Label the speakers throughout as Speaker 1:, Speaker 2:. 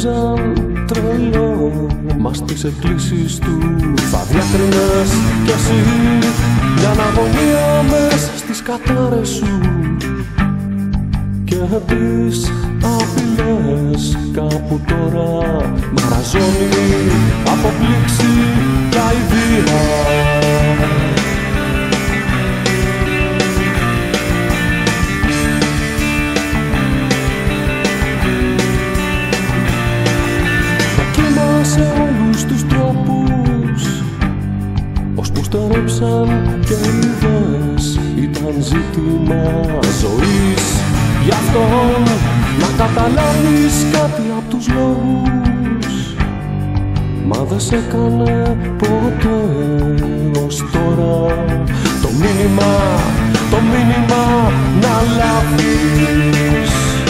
Speaker 1: γύριζαν τρελό, μα στις εκκλήσεις του θα διάκρινες κι εσύ μια αναγωνία μες στις κατάρες σου και τις απειλές κάπου τώρα μαραζώνει από πλήξη κι αηδία. Σε όλους τους τρόπους ώσπου στερέψαν και είδες ήταν ζήτημα ζωής. Γι' αυτό να καταλάβεις κάτι απ' τους λόγους, μα δεν σε έκανε ποτέ ως τώρα το μήνυμα να λάβεις.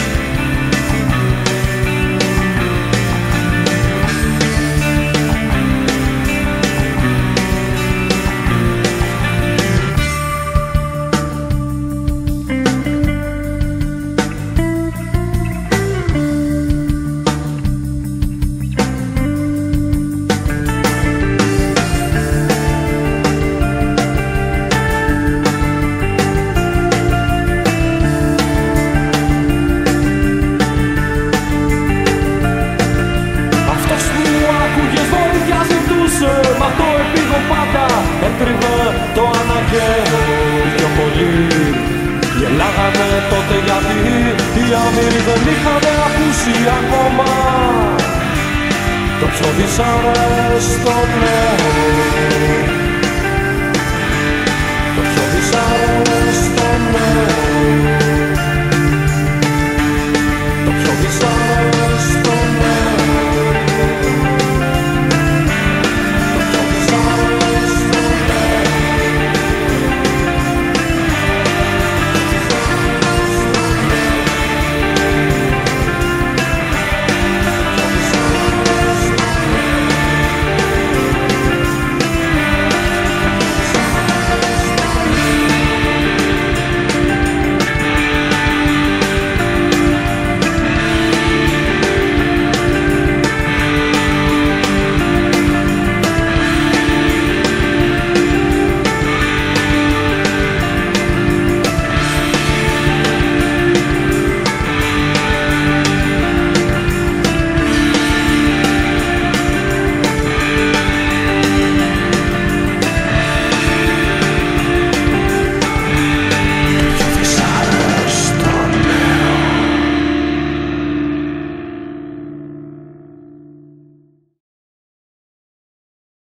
Speaker 1: Μα το επίγον πάντα έκρυβε το αναγκαίο πιο πολύ. Γελάγανε τότε γιατί οι άμυροι δεν είχαν ακούσει ακόμα το πιο δυσάρεστο